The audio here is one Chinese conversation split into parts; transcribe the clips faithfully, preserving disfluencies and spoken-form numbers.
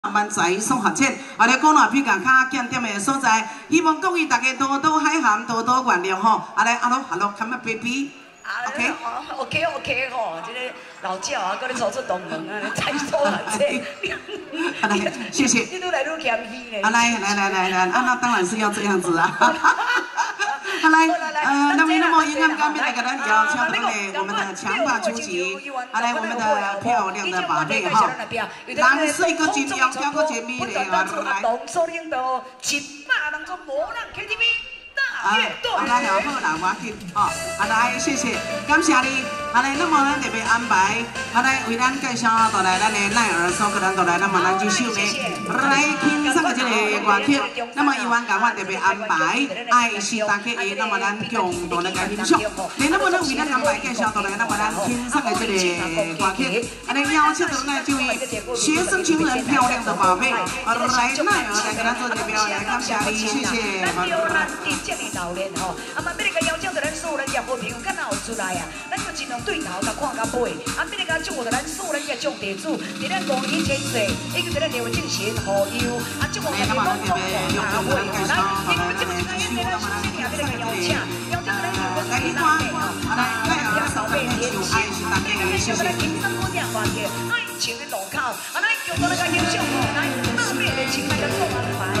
万才所发展，后来讲若比较较检点的所在，希望各位大家多多海涵，多多原谅吼。啊来，阿罗阿罗，come on baby。OK OK OK 吼，这个老教啊，搁咧走出东门啊，才所发展。 好来，谢谢。 你愈来愈谦虚呢。 啊来来来来来，啊那当然是要这样子啊。好来，呃，那么那么应该刚面来给咱邀请到嘞我们的强霸初级，啊来我们的漂亮的宝贝哈，蓝色个真窈窕个真美丽啊来。 所领导一百人做无人 K T V。 啊，好啦，好好啦，我紧哦，好来，谢谢，感谢你。好来，那么咱特别安排，好来为咱介绍到来咱的奈尔所个人到来，那么咱这首呢，来欣赏的这个乐曲。那么伊完甲我特别安排，爱是大家的，那么咱共同来欣赏。你那么咱为咱安排介绍到来，那么咱欣赏的这个乐曲，啊来邀请到咱这位学生情人漂亮的宝贝，来奈尔来给咱做这个表演，感谢你，谢谢。 老练吼，啊嘛，要来甲邀请到咱所有人业好朋友，敢若有出来啊，咱就尽量对头甲看甲尾，啊，要来甲祝福到咱所有人业种地主，伫咱五年前世，已经伫咱台湾进行好友，啊，祝福大家拢拢大会，来，因为这个是咱因为咱首先也要来甲邀请，邀请到咱有个是咱的吼，来，来扫贝天气，啊，这个咱就来平生姑娘话题，爱情的路口，啊，来叫到咱个英雄吼，来，二妹的情来甲做安排。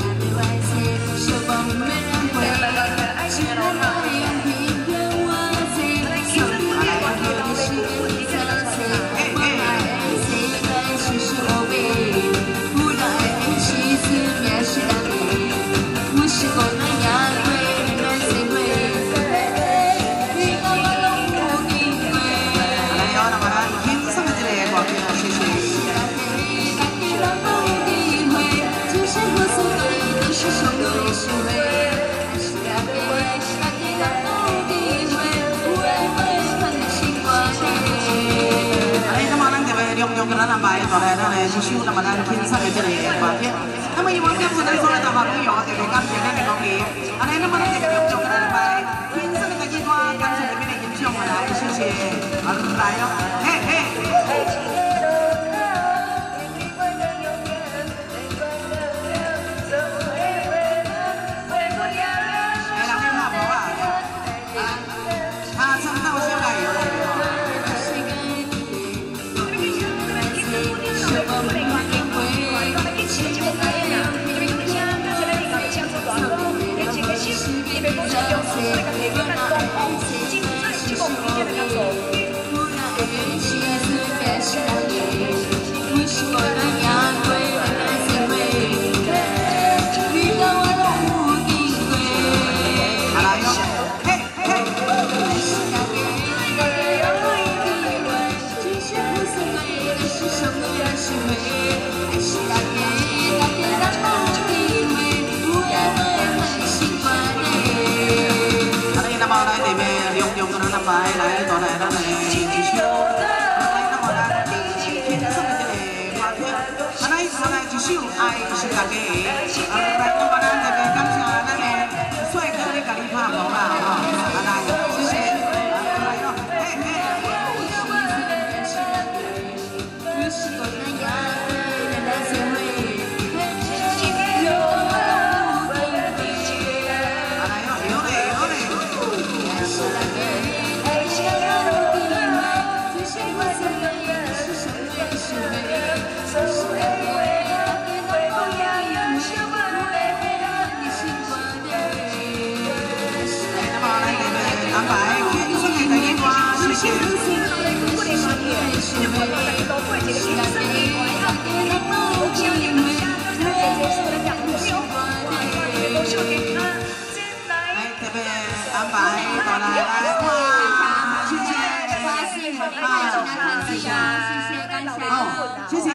爱情的路口，来，医生姑娘话题，老妹顾问，你这个传用个咱安排到来咱的这首，那么咱欣赏的这个歌曲。那么以往就是咱所有的好朋友，特别感谢咱的鼓励。啊，来，那么咱这个用用个咱安排欣赏的这个歌，感谢这边的欣赏，来，谢谢。啊，来哦，嘿嘿。 来来，到来咱来继续。来，那么咱欣赏的这个歌曲，啊来，再来一首《爱是大家的》。啊来，那么咱这个感谢咱的帅哥咧，甲你拍鼓啦，吼，啊来，谢谢。来哟，嘿嘿。啊来哟，有嘞有嘞。 安排轻松的一段，谢谢。来，特别安排到来来，哇，谢谢，啊，谢谢。